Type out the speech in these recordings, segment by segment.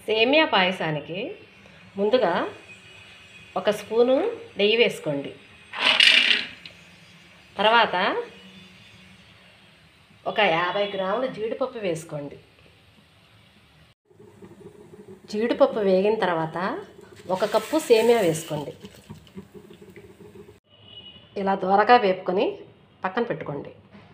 సేమియా పాయసానికి ముందుగా ఒక స్పూను నెయ్యి వేసుకోండి. తర్వాత ఒక 50 గ్రాముల జీడిపప్పు వేసుకోండి. జీడిపప్పు వేగిన తర్వాత 1 కప్పు సేమియా వేసుకోండి. ఇలా దోరగా వేపుకొని పక్కన పెట్టుకోండి.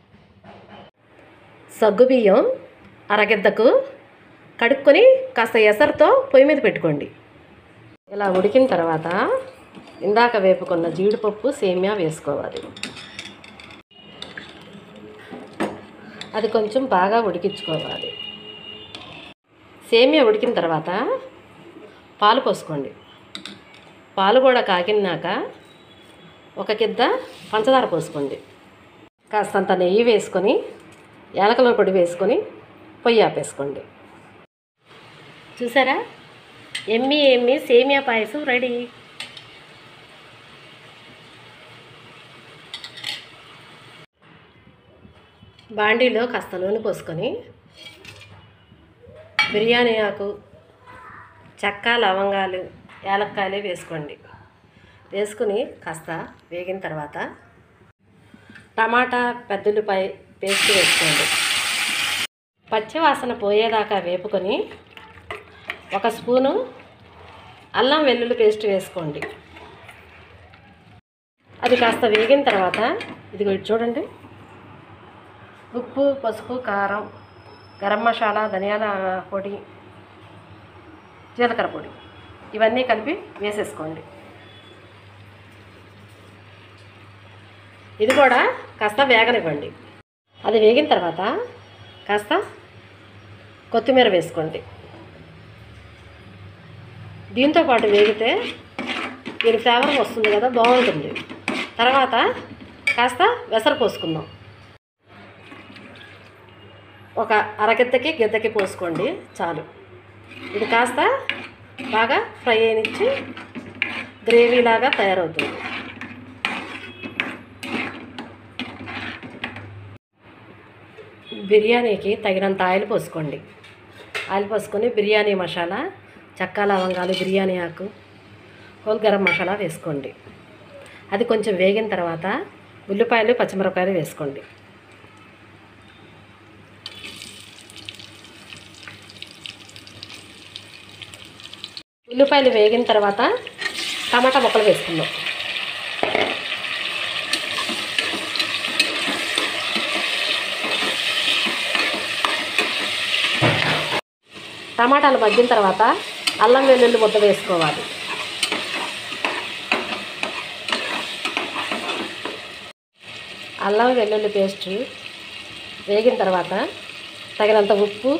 సగ్గుబియ్యం అరగిద్దకు కడుక్కొని కాస్త ఎసరుతో పొయ్యి మీద పెట్టుకోండి. ఇలా ఉడికిన తర్వాత ఇందాక వేపుకున్న జీడిపప్పు సేమియా వేసుకోవాలి. అది కొంచెం బాగా ఉడికించుకోవాలి. సేమియా ఉడికిన తర్వాత పాలు పోసుకోండి. పాలు కూడా కాగినాక 1 గిద్ద పంచదార పోసుకోండి. కాస్తంత నెయ్యి వేసుకొని యాలకుల పొడి వేసుకొని పొయ్యి ఆపేసుకోండి. చూసారా, ఎమ్మి సేమియా పాయసం రెడీ. బాండీలో కాస్త నూనె పోసుకొని బిర్యానీ ఆకు, చెక్క, లవంగాలు, యాలక్కాయలు వేసుకోండి. వేసుకుని కాస్త వేగిన తర్వాత టమాటా, పెద్దఉల్లిపాయ పేస్ట్ వేసుకోండి. పచ్చివాసన పోయేదాకా వేపుకొని 1 స్పూను అల్లం వెల్లుల్లి పేస్ట్ వేసుకోండి. అది కాస్త వేగిన తర్వాత ఇదిగో చూడండి, ఉప్పు, పసుపు, కారం, గరం మసాలా, ధనియాల పొడి, జీలకర్ర పొడి ఇవన్నీ కలిపి వేసేసుకోండి. ఇది కూడా కాస్త వేగనివ్వండి. అది వేగిన తర్వాత కాస్త కొత్తిమీర వేసుకోండి. దీంతో పాటు వేగితే దీని ఫ్లేవర్ వస్తుంది కదా, బాగుంటుంది. తర్వాత కాస్త వెసరు పోసుకుందాం. ఒక అరగిద్దకి గిద్దకి పోసుకోండి చాలు. ఇది కాస్త బాగా ఫ్రై అయినిచ్చి గ్రేవీలాగా తయారవుతుంది. బిర్యానీకి తగినంత ఆయిల్ పోసుకోండి. ఆయిల్ పోసుకొని బిర్యానీ మసాలా, చెక్క, లవంగాలు, బిర్యానీ ఆకు, హోల్ గరం మసాలా వేసుకోండి. అది కొంచెం వేగిన తర్వాత ఉల్లిపాయలు, పచ్చిమిరపకాయలు వేసుకోండి. ఉల్లిపాయలు వేగిన తర్వాత టమాటా ముక్కలు వేసుకుందాం. టమాటాలు మగ్గిన తర్వాత అల్లం వెల్లుల్లి ముద్ద వేసుకోవాలి. అల్లం వెల్లుల్లి పేస్ట్ వేగిన తర్వాత తగినంత ఉప్పు,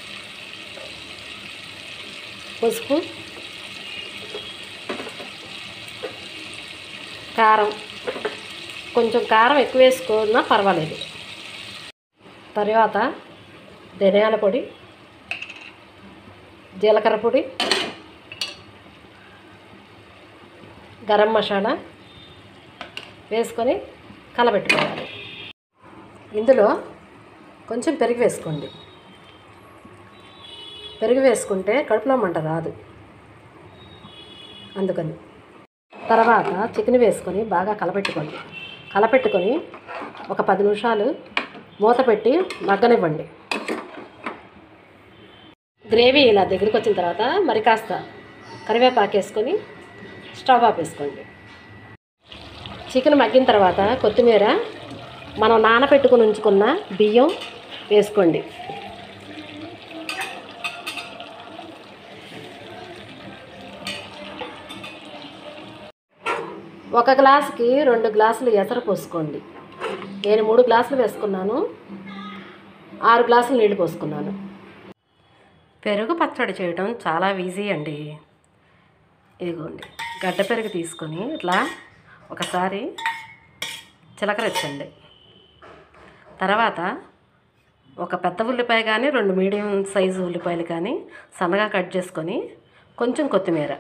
పసుపు, కారం, కొంచెం కారం ఎక్కువ వేసుకున్నా పర్వాలేదు. తర్వాత ధనియాల పొడి, జీలకర్ర పొడి, గరం మసాలా వేసుకొని కలబెట్టుకోవాలి. ఇందులో కొంచెం పెరుగు వేసుకోండి. పెరుగు వేసుకుంటే కడుపులో మంట రాదు, అందుకని. తర్వాత చికెన్ వేసుకొని బాగా కలపెట్టుకోండి. కలపెట్టుకొని ఒక 10 నిమిషాలు మూత పెట్టి మగ్గనివ్వండి. గ్రేవీ ఇలా దగ్గరికి వచ్చిన తర్వాత మరి కాస్త కరివేపాకు వేసుకొని స్టవ్ ఆపేసుకోండి. చికెన్ మగ్గిన తర్వాత కొత్తిమీర, మనం నానబెట్టుకుని ఉంచుకున్న బియ్యం వేసుకోండి. ఒక గ్లాసుకి 2 గ్లాసులు ఎసరు పోసుకోండి. నేను 3 గ్లాసులు వేసుకున్నాను, 6 గ్లాసులు నీళ్ళు పోసుకున్నాను. పెరుగు పచ్చడి చేయడం చాలా ఈజీ అండి. ఇదిగోండి, గడ్డ పెరుగు తీసుకొని ఇట్లా ఒకసారి చిలకరించండి. తర్వాత ఒక పెద్ద ఉల్లిపాయ కానీ 2 మీడియం సైజు ఉల్లిపాయలు కానీ సన్నగా కట్ చేసుకొని కొంచెం కొత్తిమీర,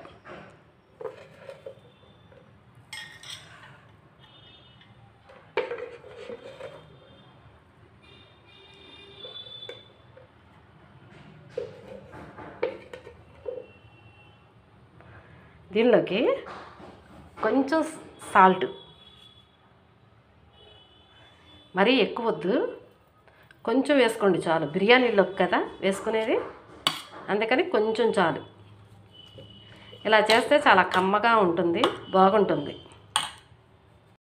దీనిలోకి కొంచెం సాల్ట్, మరీ ఎక్కువ వద్దు, కొంచెం వేసుకోండి చాలు. బిర్యానీలోకి కదా వేసుకునేది, అందుకని కొంచెం చాలు. ఇలా చేస్తే చాలా కమ్మగా ఉంటుంది, బాగుంటుంది.